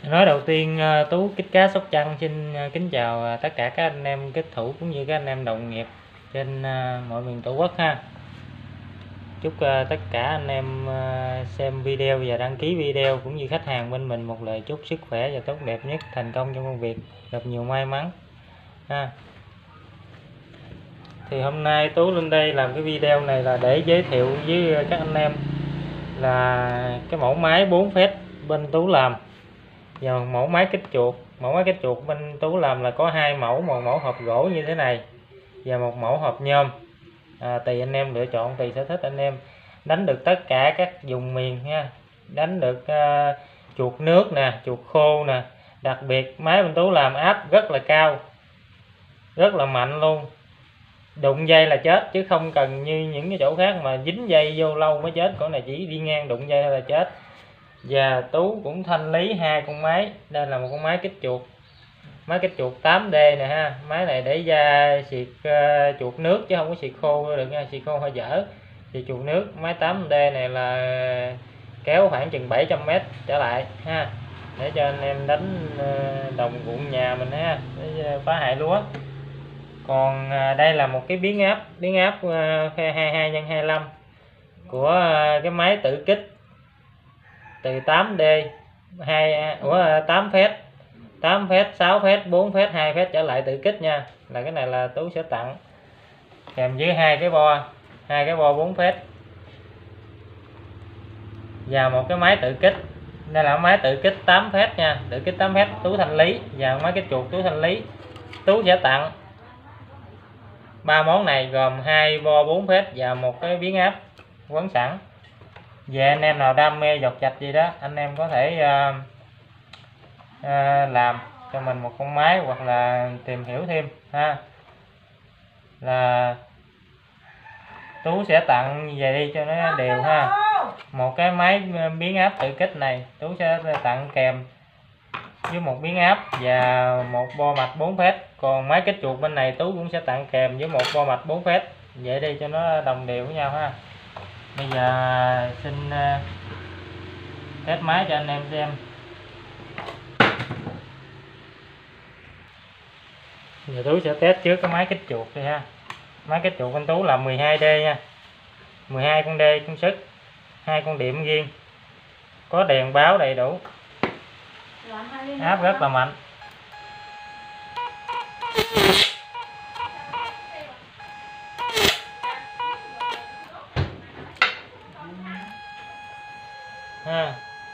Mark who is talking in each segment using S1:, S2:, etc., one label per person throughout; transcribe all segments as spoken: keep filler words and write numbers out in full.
S1: Nói đầu tiên, Tú Kích Cá Sóc Trăng xin kính chào tất cả các anh em kích thủ cũng như các anh em đồng nghiệp trên mọi miền Tổ quốc ha. Chúc tất cả anh em xem video và đăng ký video cũng như khách hàng bên mình một lời chúc sức khỏe và tốt đẹp nhất, thành công trong công việc, gặp nhiều may mắn ha. Thì hôm nay Tú lên đây làm cái video này là để giới thiệu với các anh em là cái mẫu máy bốn phép bên Tú làm và mẫu máy kích chuột. Mẫu máy kích chuột bên Tú làm là có hai mẫu, một mẫu hộp gỗ như thế này và một mẫu hộp nhôm. À, tùy anh em lựa chọn, tùy sở thích anh em, đánh được tất cả các vùng miền nha, đánh được uh, chuột nước nè, chuột khô nè. Đặc biệt máy bên Tú làm áp rất là cao, rất là mạnh luôn, đụng dây là chết chứ không cần như những cái chỗ khác mà dính dây vô lâu mới chết. Con này chỉ đi ngang đụng dây là chết. Và Tú cũng thanh lý hai con máy. Đây là một con máy kích chuột, máy kích chuột tám D nè ha. Máy này để ra xịt uh, chuột nước chứ không có xịt khô được nha, xịt khô hơi dở. Xịt chuột nước. Máy tám D này là kéo khoảng chừng bảy trăm mét trở lại ha, để cho anh em đánh uh, đồng ruộng nhà mình ha, để phá hại lúa. Còn uh, đây là một cái biến áp, biến áp uh, hai mươi hai nhân hai mươi lăm của uh, cái máy tự kích từ tám D hai của tám phép, tám phép, sáu phép, bốn phép, hai phép trở lại tự kích nha. Là cái này là Tú sẽ tặng kèm với hai cái bo, hai cái bo bốn phép và một cái máy tự kích. Đây là máy tự kích tám phép nha, tự kích tám phép Tú thanh lý, và máy kích chuột Tú thanh lý. Tú sẽ tặng ba món này gồm hai bo bốn phép và một cái biến áp quấn sẵn. Về anh em nào đam mê dọc chạch gì đó, anh em có thể uh, uh, làm cho mình một con máy hoặc là tìm hiểu thêm ha. Là Tú sẽ tặng về đi cho nó đều ha. Một cái máy biến áp tự kích này Tú sẽ tặng kèm với một biến áp và một bo mạch bốn phép. Còn máy kích chuột bên này Tú cũng sẽ tặng kèm với một bo mạch bốn phép. Vậy đi cho nó đồng đều với nhau ha. Bây giờ xin test máy cho anh em xem. Giờ Tú sẽ test trước cái máy kích chuột đi ha. Máy kích chuột bên Tú là mười hai D nha, mười hai con D công suất, hai con điểm riêng, có đèn báo đầy đủ, áp rất là mạnh. Ha.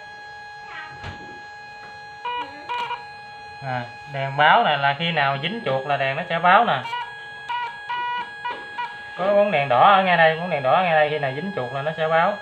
S1: À, đèn báo này là khi nào dính chuột là đèn nó sẽ báo nè. Có bóng đèn đỏ ở ngay đây, bóng đèn đỏ ở ngay đây, khi nào dính chuột là nó sẽ báo.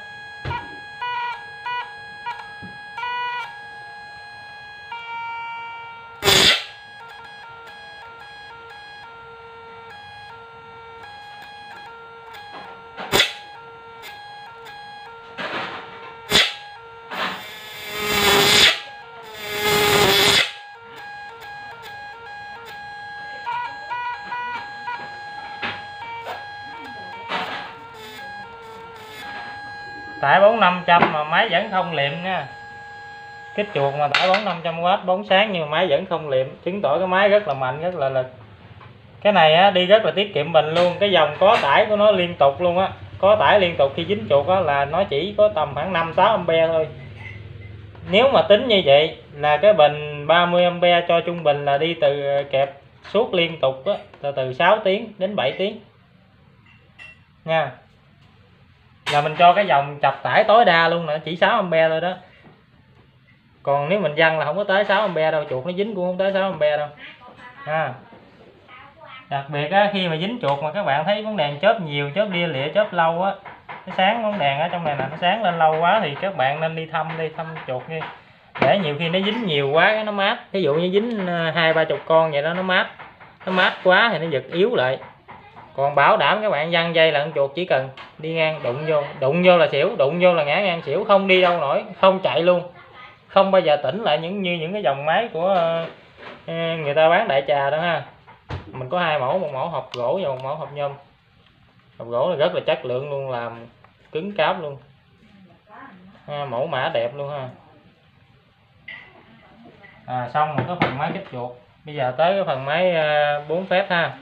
S1: Tải bốn năm trăm mà máy vẫn không liệm nha. Kích chuột mà tải bốn năm trăm oát bóng sáng nhưng mà máy vẫn không liệm, chứng tỏ cái máy rất là mạnh, rất là lực. Cái này á, đi rất là tiết kiệm bình luôn. Cái dòng có tải của nó liên tục luôn á, có tải liên tục khi dính chuột á là nó chỉ có tầm khoảng năm sáu ampe thôi. Nếu mà tính như vậy là cái bình ba mươi ampe cho trung bình là đi từ kẹp suốt liên tục á, từ từ sáu tiếng đến bảy tiếng nha. Là mình cho cái dòng chập tải tối đa luôn nè, chỉ sáu ampe thôi đó. Còn nếu mình văng là không có tới sáu ampe đâu, chuột nó dính cũng không tới sáu ampe đâu ha. Đặc biệt á, khi mà dính chuột mà các bạn thấy bóng đèn chớp nhiều, chớp lia lịa, chớp lâu á, cái sáng bóng đèn ở trong này là nó sáng lên lâu quá thì các bạn nên đi thăm đi thăm chuột đi, để nhiều khi nó dính nhiều quá cái nó mát. Ví dụ như dính hai ba chục con vậy đó, nó mát, nó mát quá thì nó giật yếu lại. Còn bảo đảm các bạn văng dây là con chuột chỉ cần đi ngang đụng vô, đụng vô là xỉu, đụng vô là ngã ngang xỉu, không đi đâu nổi, không chạy luôn, không bao giờ tỉnh lại những như những cái dòng máy của uh, người ta bán đại trà đó ha. Mình có hai mẫu, một mẫu hộp gỗ và một mẫu hộp nhôm. Hộp gỗ là rất là chất lượng luôn, làm cứng cáp luôn ha, mẫu mã đẹp luôn ha. À, xong một cái phần máy kích chuột. Bây giờ tới cái phần máy bốn phép ha.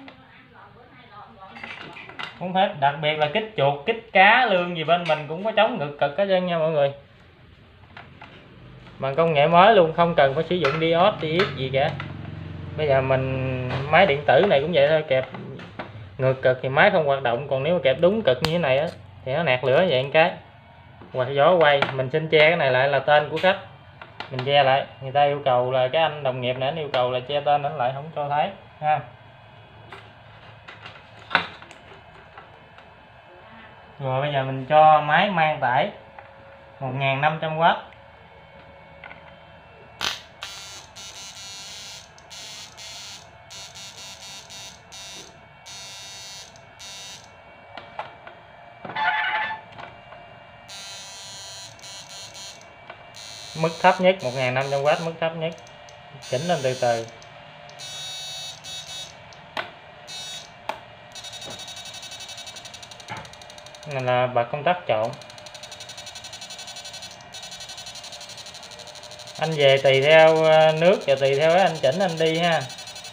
S1: bốn phép, đặc biệt là kích chuột, kích cá lương gì bên mình cũng có chống ngực cực hết trơn nha mọi người. Bằng công nghệ mới luôn, không cần phải sử dụng diode, diode gì cả. Bây giờ mình máy điện tử này cũng vậy thôi, kẹp ngược cực thì máy không hoạt động, còn nếu mà kẹp đúng cực như thế này á thì nó nạt lửa vậy một cái hoặc gió quay. Mình xin che cái này lại là tên của khách, mình che lại, người ta yêu cầu là cái anh đồng nghiệp này anh yêu cầu là che tên nó lại, không cho thấy ha. Rồi bây giờ mình cho máy mang tải một nghìn năm trăm oát. Mức thấp nhất một nghìn năm trăm oát, mức thấp nhất, chỉnh lên từ từ. Này là bật công tắc trộn. Anh về tùy theo nước và tùy theo cái anh chỉnh anh đi ha.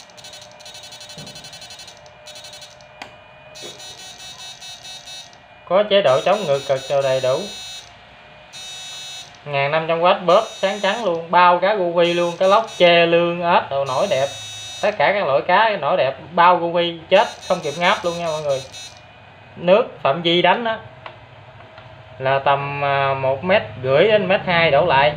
S1: Có chế độ chống ngược cực cho đầy đủ. một nghìn năm trăm oát bóp sáng trắng luôn, bao cá gupi luôn, cái lóc chê lương ếch đồ nổi đẹp, tất cả các loại cá nổi đẹp, bao gupi chết không kịp ngáp luôn nha mọi người. Nước Phạm Vi đánh đó là tầm một mét rưỡi đến mét hai đổ lại.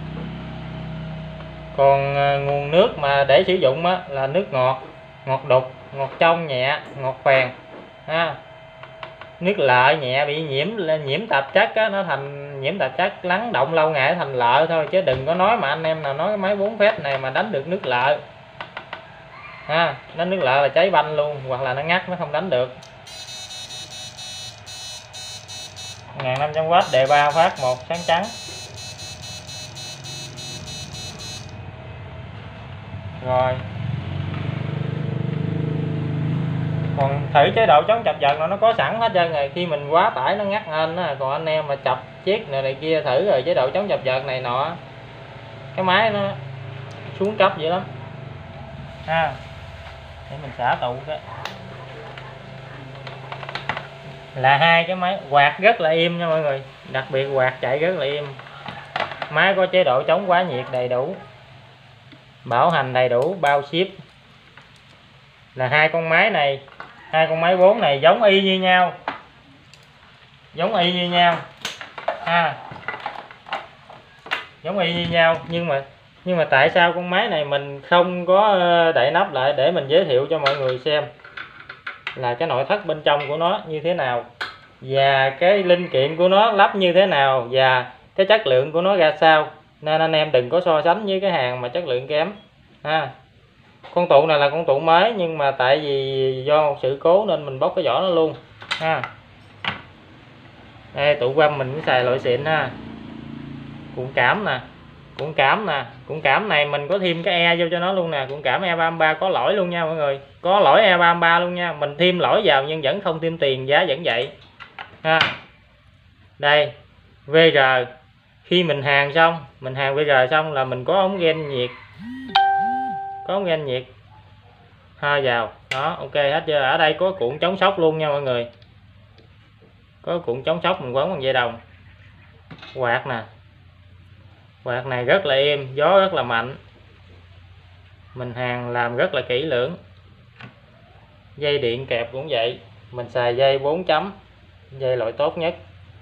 S1: Còn nguồn nước mà để sử dụng á, là nước ngọt, ngọt đục, ngọt trong nhẹ, ngọt phèn ha. Nước lợ nhẹ bị nhiễm nhiễm tạp chất á, nó thành nhiễm tạp chất lắng động lâu ngày thành lợ thôi, chứ đừng có nói mà anh em nào nói cái máy bốn phép này mà đánh được nước lợ ha. Đánh nước lợ là cháy banh luôn, hoặc là nó ngắt nó không đánh được. một nghìn năm trăm oát đề ba phát một sáng trắng. Rồi còn thử chế độ chống chập giật là nó có sẵn hết trơn rồi, khi mình quá tải nó ngắt lên á. Còn anh em mà chập chiếc này này kia thử rồi chế độ chống chập giật này nọ, cái máy nó xuống cấp vậy lắm ha. Để mình xả tụ cái là hai cái máy quạt rất là im nha mọi người, đặc biệt quạt chạy rất là im. Máy có chế độ chống quá nhiệt đầy đủ, bảo hành đầy đủ, bao ship. Là hai con máy này, hai con máy bốn này giống y như nhau, giống y như nhau ha, giống y như nhau. Nhưng mà nhưng mà tại sao con máy này mình không có đậy nắp lại để mình giới thiệu cho mọi người xem là cái nội thất bên trong của nó như thế nào, và cái linh kiện của nó lắp như thế nào, và cái chất lượng của nó ra sao. Nên anh em đừng có so sánh với cái hàng mà chất lượng kém ha. Con tụ này là con tụ mới, nhưng mà tại vì do một sự cố nên mình bóc cái vỏ nó luôn ha. Đây, tụ quăng mình cũng xài loại xịn ha. Cuộn cảm nè, cuộn cảm nè, cuộn cảm này mình có thêm cái e vô cho nó luôn nè. Cuộn cảm E ba ba có lỗi luôn nha mọi người, có lỗi E ba ba luôn nha. Mình thêm lỗi vào nhưng vẫn không thêm tiền, giá vẫn vậy ha. Đây vê rờ, khi mình hàn xong, mình hàn vê rờ xong là mình có ống ghen nhiệt, có ống ghen nhiệt ha vào đó, ok hết chưa. Ở đây có cuộn chống sốc luôn nha mọi người, có cuộn chống sốc mình quấn bằng dây đồng. Quạt nè, quạt này rất là êm, gió rất là mạnh, mình hàn làm rất là kỹ lưỡng. Dây điện kẹp cũng vậy, mình xài dây bốn chấm, dây loại tốt nhất.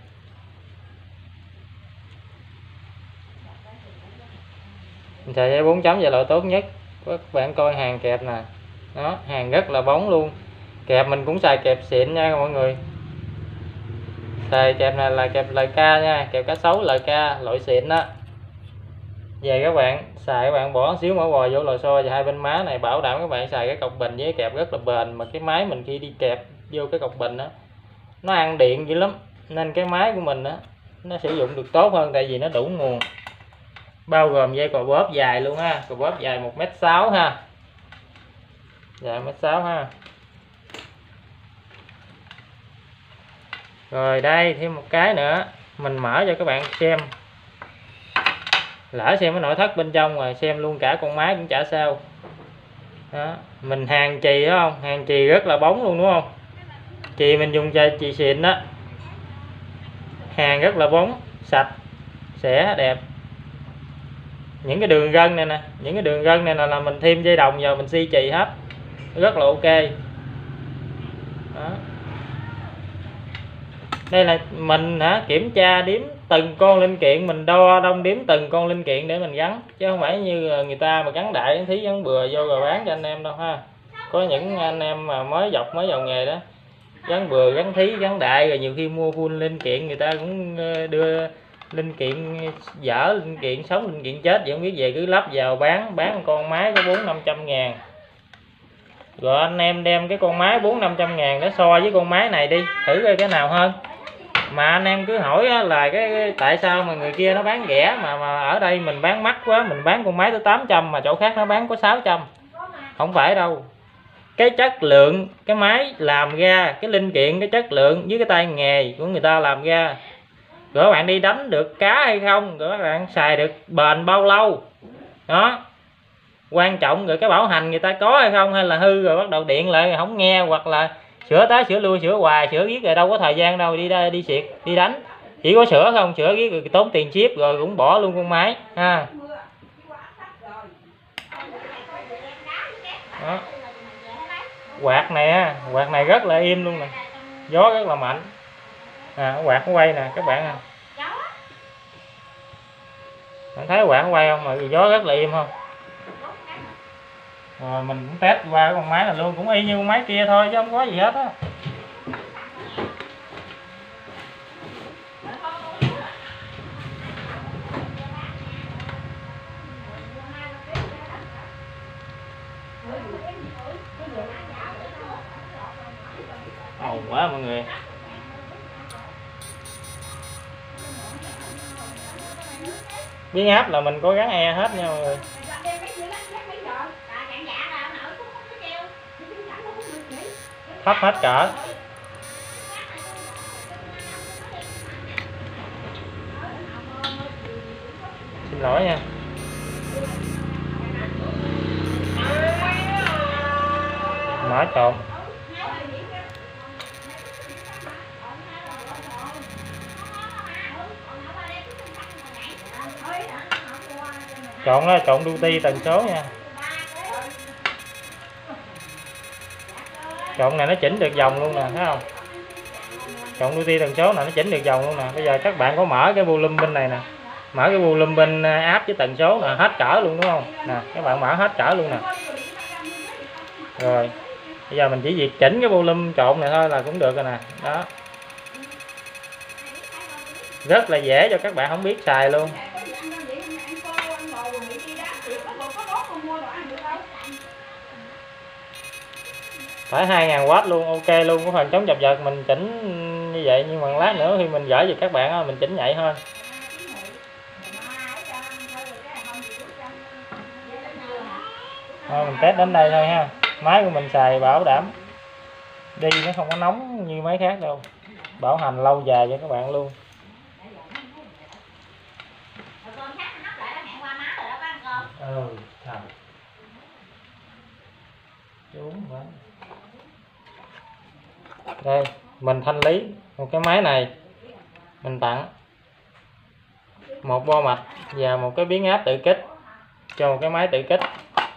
S1: Mình xài dây bốn chấm dây loại tốt nhất. Các bạn coi hàng kẹp nè, đó, hàng rất là bóng luôn. Kẹp mình cũng xài kẹp xịn nha mọi người. Xài kẹp này là kẹp lờ ca nha, kẹp cá sấu lờ ca loại xịn đó. Về các bạn xài, các bạn bỏ xíu mỡ bò vô lò xo và hai bên má này, bảo đảm các bạn xài cái cọc bình với kẹp rất là bền. Mà cái máy mình khi đi kẹp vô cái cọc bình đó nó ăn điện dữ lắm, nên cái máy của mình đó nó sử dụng được tốt hơn, tại vì nó đủ nguồn. Bao gồm dây cò bóp dài luôn ha, cò bóp dài một mét sáu ha, dài một mét sáu ha. Rồi đây thêm một cái nữa mình mở cho các bạn xem lỡ xem cái nội thất bên trong rồi xem luôn cả con máy cũng chả sao. Đó, mình hàng chì đó không, hàng chì rất là bóng luôn đúng không, chì mình dùng chì, chì xịn đó, hàng rất là bóng, sạch sẽ đẹp. Những cái đường gân này nè, những cái đường gân này là, là mình thêm dây đồng vào mình xi chì hết, rất là ok. Đó. Đây là mình hả kiểm tra đếm từng con linh kiện, mình đo đong đếm từng con linh kiện để mình gắn, chứ không phải như người ta mà gắn đại thí gắn bừa vô rồi bán cho anh em đâu ha. Có những anh em mà mới dọc mới vào nghề đó, gắn bừa gắn thí gắn đại rồi nhiều khi mua full linh kiện, người ta cũng đưa linh kiện dở, linh kiện sống, linh kiện chết vậy không biết về cứ lắp vào bán, bán con máy có bốn năm trăm ngàn. Rồi anh em đem cái con máy bốn năm trăm ngàn đó so với con máy này đi, thử coi cái nào hơn. Mà anh em cứ hỏi là cái, cái tại sao mà người kia nó bán rẻ mà mà ở đây mình bán mắc quá, mình bán con máy tới tám trăm mà chỗ khác nó bán có sáu trăm. Không phải đâu. Cái chất lượng cái máy làm ra, cái linh kiện, cái chất lượng với cái tay nghề của người ta làm ra, rồi các bạn đi đánh được cá hay không, rồi các bạn xài được bền bao lâu đó, quan trọng. Rồi cái bảo hành người ta có hay không, hay là hư rồi bắt đầu điện lại rồi không nghe, hoặc là sửa tới sửa lui, sửa hoài sửa riết rồi đâu có thời gian đâu đi đây đi xịt đi đánh, chỉ có sửa không, sửa riết rồi tốn tiền ship rồi cũng bỏ luôn con máy ha. Đó. Quạt này quạt này rất là im luôn nè, gió rất là mạnh à, quạt nó quay nè các bạn à. Bạn thấy quạt nó quay không, mà gió rất là im không. Rồi mình cũng test qua con máy này luôn, cũng y như con máy kia thôi chứ không có gì hết á. Ồn quá mọi người. Biến áp là mình có gắn e hết nha mọi người. Thấp hết cỡ. Xin lỗi nha. Mở trộn. Trộn đó, trộn duty tần số nha. Trộn này nó chỉnh được dòng luôn nè, thấy không? Trộn duty tần số này nó chỉnh được dòng luôn nè. Bây giờ các bạn có mở cái volume bên này nè, mở cái volume bên áp với tần số nè, hết cỡ luôn đúng không? Nè, các bạn mở hết cỡ luôn nè. Rồi, bây giờ mình chỉ việc chỉnh cái volume trộn này thôi là cũng được rồi nè. Đó. Rất là dễ cho các bạn không biết xài luôn. Phải hai ngàn oát luôn, ok luôn. Có phần chống chập giật mình chỉnh như vậy, nhưng mà lát nữa khi mình gửi về các bạn mình chỉnh nhạy hơn. Thôi mình test đến đây thôi ha. Máy của mình xài bảo đảm đi nó không có nóng như máy khác đâu, bảo hành lâu dài cho các bạn luôn. Ừ, thật. Đây mình thanh lý một cái máy này, mình tặng một bo mạch và một cái biến áp tự kích cho một cái máy tự kích.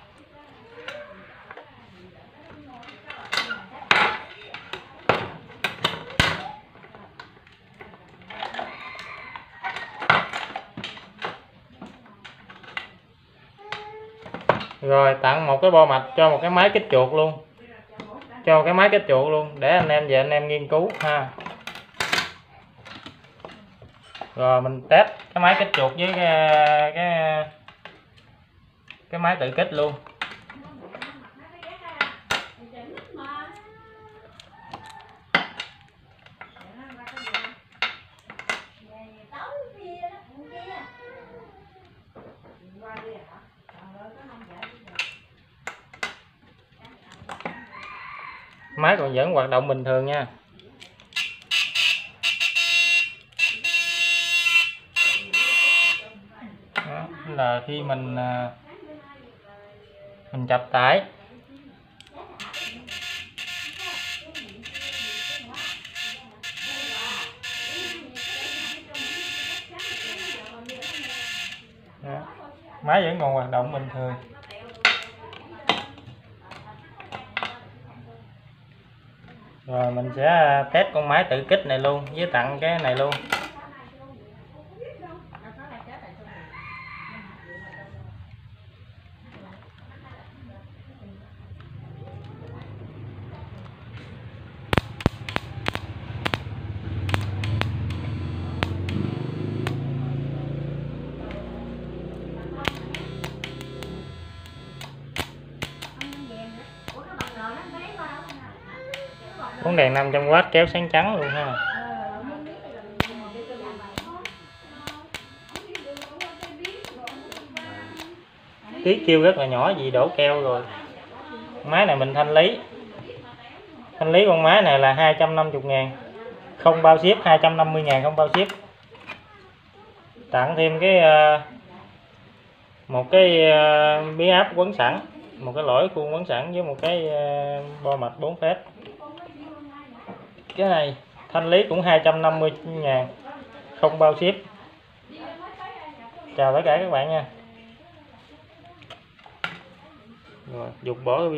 S1: Rồi tặng một cái bo mạch cho một cái máy kích chuột luôn, cho cái máy kích chuột luôn để anh em về anh em nghiên cứu ha. Rồi mình test cái máy kích chuột với cái cái, cái máy tự kích luôn. Máy còn vẫn hoạt động bình thường nha. Đó, khi mình mình chập tải. Đó. Máy vẫn còn hoạt động bình thường. Rồi mình sẽ test con máy tự kích này luôn với tặng cái này luôn. Bóng đèn năm trăm oát kéo sáng trắng luôn ha. Tí kêu rất là nhỏ vì đổ keo rồi. Máy này mình thanh lý. Thanh lý con máy này là hai trăm năm mươi ngàn. Không bao ship, hai trăm năm mươi ngàn không bao ship. Tặng thêm cái một cái biến áp quấn sẵn, một cái lỗi khuôn quấn sẵn với một cái bo mạch bốn phép. Cái này thanh lý cũng hai trăm năm mươi ngàn, không bao ship. Chào tất cả các bạn nha. Rồi, dục bỏ